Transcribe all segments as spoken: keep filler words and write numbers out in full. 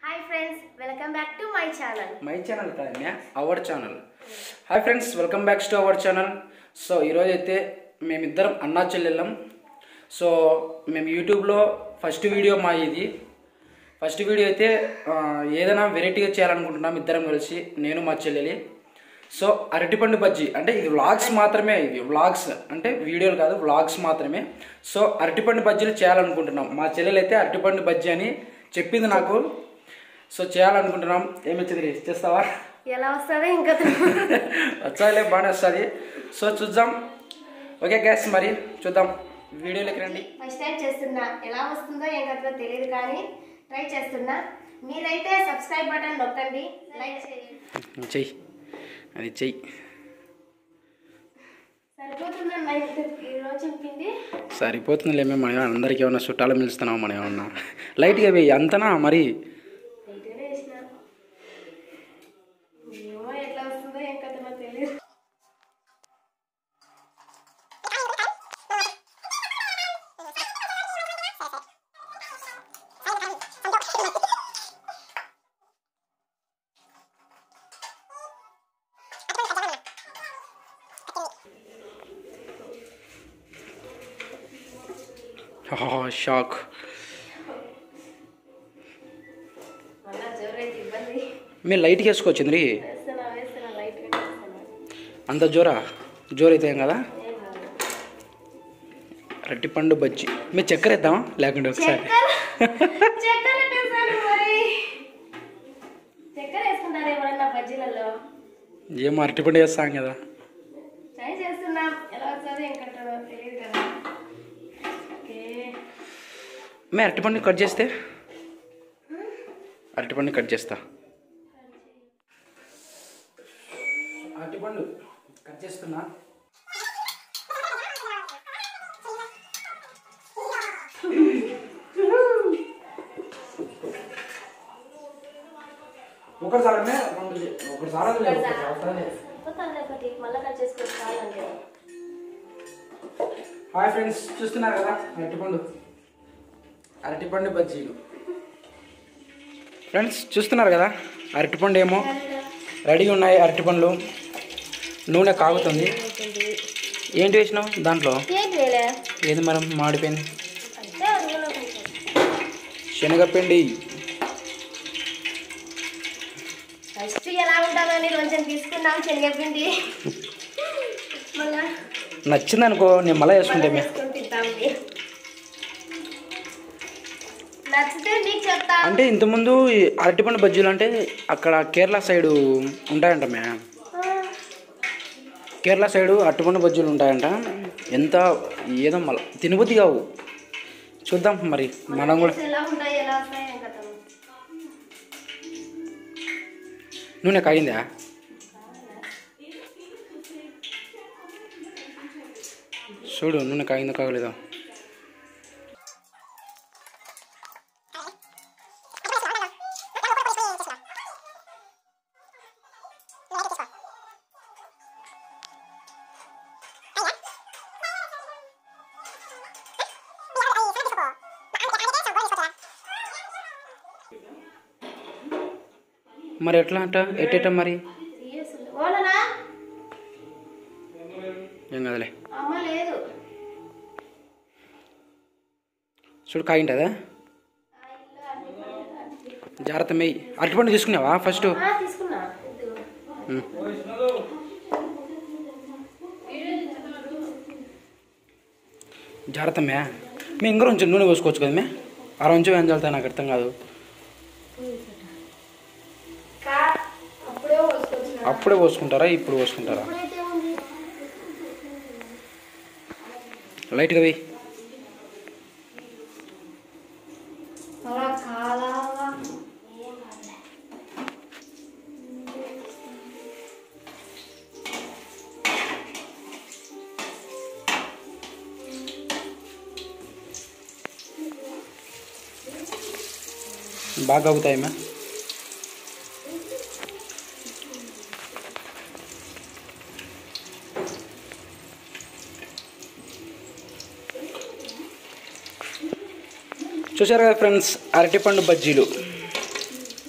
Hi friends, welcome back to my channel. My channel kadanya, our channel. Hi friends, welcome back to our channel. So ee roju aithe mem iddaram anna chellelam. So mem YouTube lo first video ma idi. First video aithe ఏదైనా వెరైటీగా చేయాలనుకుంటున్నాం ఇద్దరం కలిసి నేను మా చెల్లెలి. So అరటిపండు బజ్జీ అంటే ఇది వ్లాగ్స్ మాత్రమే, ఇది వ్లాగ్స్ అంటే వీడియోలు కాదు, వ్లాగ్స్ మాత్రమే. సో అరటిపండు బజ్జీలు చేయాలనుకుంటున్నాం. మా చెల్లెలు అయితే అరటిపండు బజ్జీ అని చెప్పింది నాకు. సో చేయాలనుకుంటున్నాం. ఏమొచ్చింది చేస్తావా? ఎలా వస్తుంది ఇంకా వచ్చాయిలే, బాగానే వస్తుంది. సో చూద్దాం. ఓకే గ్యాస్, మరి చూద్దాం, వీడియోలోకి రండి. ఫస్ట్ టైం చేస్తున్నా, ఎలా వస్తుందో ఏం కథలో తెలియదు కానీ ట్రై చేస్తున్నా. మీరైతే సబ్స్క్రైబ్ బటన్ నొక్కండి, లైక్ చేయండి. చెయ్యి, అది చెయ్యి. సరిపోతుందా ఈరోజు చెప్పింది? సరిపోతుందిలే. మేము మనం అందరికీ ఏమన్నా చుట్టాలు పిలుస్తున్నాం, మనం ఏమన్నా లైట్గా వేయి అంతనా మరి. లైట్గానే వేసిన, ఏమో ఎట్లా వస్తుందో ఏం కథలో తెలియదు. షాక్. మీరు లైట్గా వేసుకోవచ్చింది. అంత జోరా జోరైతే ఏం కదా. అరటిపండు బజ్జీ మీరు చక్కెర వేద్దామా లేకుంటే ఒకసారి? ఏమో అరటిపండు వేస్తాం కదా. మే అరటిపండు కట్ చేస్తే, అరటిపండు కట్ చేస్తా. అరటిపండు కట్ చేస్తున్నా. ఒకసారి ఒకసారి హాయ్ ఫ్రెండ్స్, చూస్తున్నారు కదా అరటిపండు అరటిపండు బజ్జీలు. ఫ్రెండ్స్ చూస్తున్నారు కదా అరటిపండు ఏమో రెడీగా ఉన్నాయి. అరటిపండ్లు నూనె కాగుతుంది. ఏంటి వేసినావు దాంట్లో? ఏది మనం మాడిపోయింది శనగపిండి. ఫస్ట్ ఎలా ఉంటుందని కొంచెం తీసుకున్నాం శనగపిండి. నచ్చింది అనుకో, నేను మళ్ళీ వేసుకుంటే. అంటే ఇంతకుముందు అరటిపండు బజ్జీలు అంటే అక్కడ కేరళ సైడు ఉంటాయంట. మే కేరళ సైడు అరటిపండు బజ్జీలు ఉంటాయంట. ఎంత ఏదో మళ్ళీ తినబుద్ధి కావు. చూద్దాం మరి మనం కూడా. నూనె కాగిందా? చూడు నూనె కాగిందో కాగలేదా. మరి ఎట్లా అంట ఎట్టేట మరి ఏం కదలే. చూడు కాగింటదా. జాగ్రత్త మెయ్యి. అరటిపండు తీసుకున్నావా ఫస్ట్? జాగ్రత్త మే. మీ ఇంకా కొంచెం నూనె పోసుకోవచ్చు కదా. మే ఆ కొంచెం ఏం చల్లుతాయి నాకు అర్థం కాదు. అప్పుడే పోసుకుంటారా ఇప్పుడు పోసుకుంటారా? లైట్గా వేయి. బాగా అవుతాయి మే. చూశారు కదా ఫ్రెండ్స్, అరటిపండు బజ్జీలు.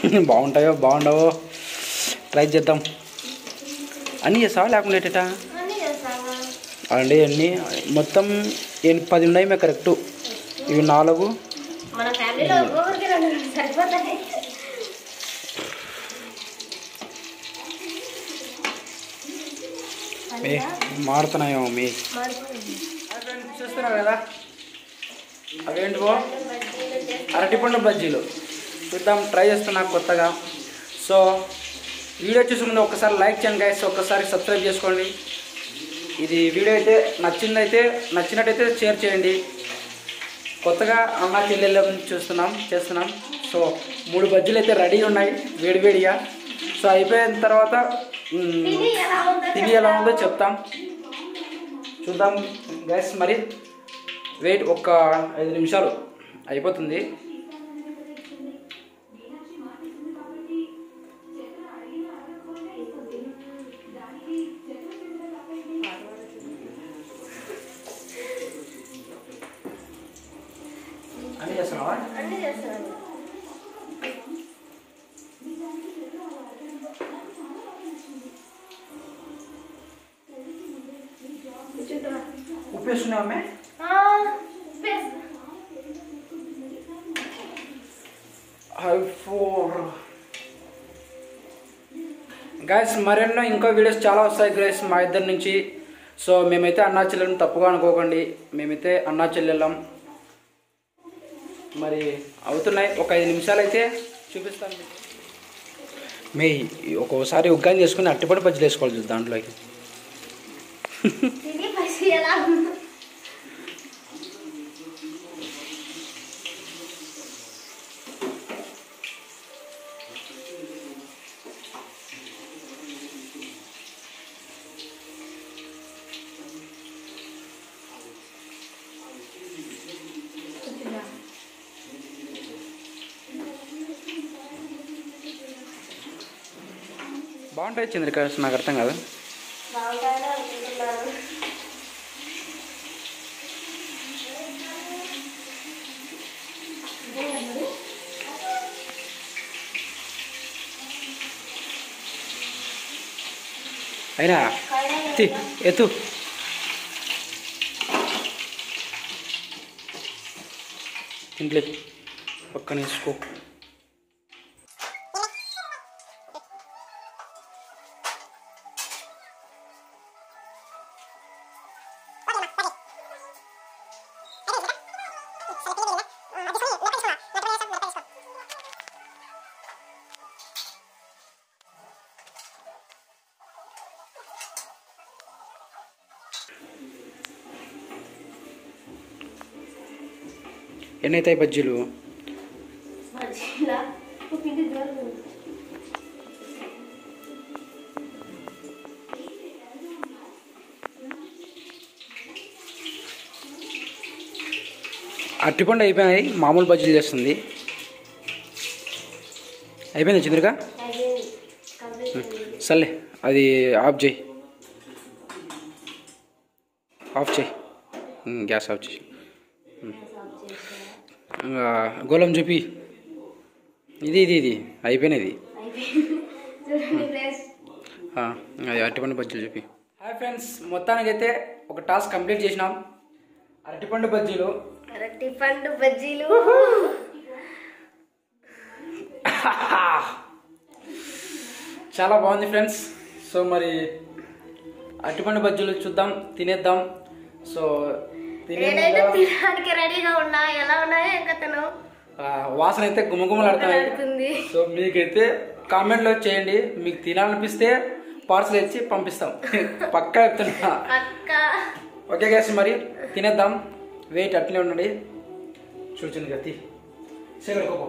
బాగుంటాయో బాగుండవో ట్రై చేద్దాం. అన్నీ చేస్తావా లేకుండా ఎట్టా? అన్నీ చేస్తాను. అండి అన్నీ మొత్తం ఎన్ని పది ఉన్నాయి మేము కరెక్టు. ఇవి నాలుగు. మన ఫ్యామిలీలో ఒక్కొక్కరికి రెండు సరిపోతాయి. ఏ మారుతున్నాయో మీ చూస్తున్నారు కదా, అవేంటివో అరటిపండు బజ్జీలు. చూద్దాం, ట్రై చేస్తున్నా కొత్తగా. సో వీడియో చూసే ముందు ఒక్కసారి లైక్ చేయండి గైస్, ఒక్కసారి సబ్స్క్రైబ్ చేసుకోండి. ఇది వీడియో అయితే నచ్చిందైతే నచ్చినట్టయితే షేర్ చేయండి. కొత్తగా అన్న చెల్లెళ్ళ చూస్తున్నాం చేస్తున్నాం. సో మూడు బజ్జీలు అయితే రెడీ ఉన్నాయి వేడివేడిగా. సో అయిపోయిన తర్వాత తిని ఎలా ఉందో చెప్తాం, చూద్దాం గైస్. మరి వెయిట్ ఒక్క ఐదు నిమిషాలు అయిపోతుంది. అన్నీ చేస్తున్నావా? అన్నీ చేస్తాను. ఉప్పు వేస్తున్నావా? ఫోర్ గైస్, మరెన్నో ఇంకో వీడియోస్ చాలా వస్తాయి గైస్ మా ఇద్దరి నుంచి. సో మేమైతే అన్నా చెల్లెలం, తప్పుగా అనుకోకండి, మేమైతే అన్నా చెల్లెలం. మరి అవుతున్నాయి, ఒక ఐదు నిమిషాలు అయితే చూపిస్తాను. మే ఒక్కోసారి ఉగ్గాని చేసుకుని అట్టిపడి బజ్జీలు వేసుకోవాలి దాంట్లోకి. బాగుంటాయి చంద్రిక, నాకు అర్థం కాదు. అయినా ఎత్తు ఇంట్లో పక్కన వేసుకో. ఎన్నైతాయి బజ్జీలు? అట్టిపండు అయిపోయినాయి, మామూలు బజ్జీలు చేస్తుంది. అయిపోయింది చంద్రిక? సర్లే, అది ఆఫ్ చేయి, ఆఫ్ చేయి, గ్యాస్ ఆఫ్ చేయి. గోళం చూపి, ఇది ఇది ఇది అయిపోయినది. అది అరటిపండు బజ్జీలు చూపి. హాయ్ ఫ్రెండ్స్, మొత్తానికైతే ఒక టాస్క్ కంప్లీట్ చేసినాం. అరటిపండు బజ్జీలు అరటిపండు బజ్జీలు చాలా బాగుంది ఫ్రెండ్స్. సో మరి అరటిపండు బజ్జీలు చూద్దాం, తినేద్దాం. సో తినడానికి రెడీగా ఉన్నా, ఎలా ఉన్నాయో ఇంకా తను వాసన అయితే గుమగుమలాడుతుంది. సో మీకైతే కామెంట్లో చేయండి, మీకు తినాలనిపిస్తే పార్సల్ ఇచ్చి పంపిస్తాం, పక్కా చెప్తున్నా. ఓకే గైస్, మరి తినేద్దాం. వెయిట్ అట్లే ఉండండి. చూచింది గతి సేకడుకోపో.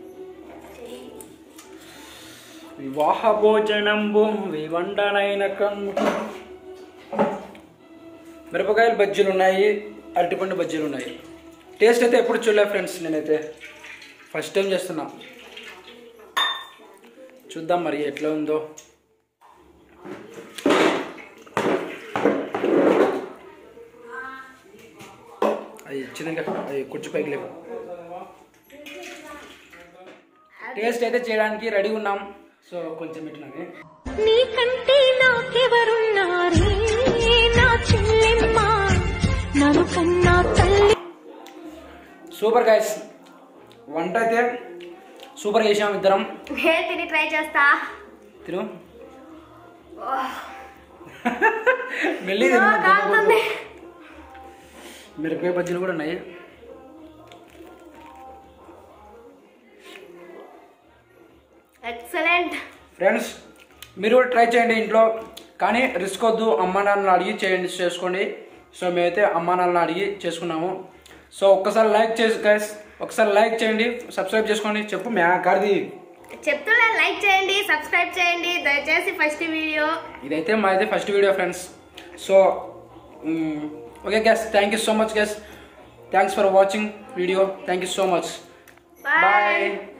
వివాహ భోజనంబు వివండనైన కన్ను. మిరపకాయలు బజ్జీలు ఉన్నాయి, అరటిపండు బజ్జీలు ఉన్నాయి. టేస్ట్ అయితే ఎప్పుడు చూడలే ఫ్రెండ్స్, నేనైతే ఫస్ట్ టైం చేస్తున్నా. చూద్దాం మరి ఎట్లా ఉందో. అది ఇచ్చింది ఇంకా, అది కుర్చీ పైకి లేవు. టేస్ట్ అయితే చేయడానికి రెడీ ఉన్నాం. సో కొంచెం పెట్టినది నీకంటే నాకెవరున్నారే నా చెల్లెమ్మ నన్ను కన్నా తల్లి. సూపర్ గైస్, వంట అయితే సూపర్ చేసాం ఇద్దరం. నేను తిని ట్రై చేస్తా. తిను మెల్లి కాలుతుంది. మిరపకాయ బజ్జీలు కూడా ఉన్నాయి. ఎక్సలెంట్ ఫ్రెండ్స్, మీరు కూడా ట్రై చేయండి ఇంట్లో, కానీ రిస్క్ వద్దు, అమ్మ నాన్నని అడిగి చేయండి చేసుకోండి. సో మేమైతే అమ్మ నాన్నని అడిగి చేసుకున్నాము. సో ఒక్కసారి లైక్ చేసి గైస్, ఒకసారి లైక్ చేయండి, సబ్స్క్రైబ్ చేసుకోండి. చెప్పు మ్యా గారిది చెప్తున్నా, లైక్ చేయండి, సబ్స్క్రైబ్ చేయండి దయచేసి. ఫస్ట్ వీడియో ఇదైతే మాది first video friends. So okay guys, thank you so much guys, thanks for watching video, thank you so much, bye. Bye.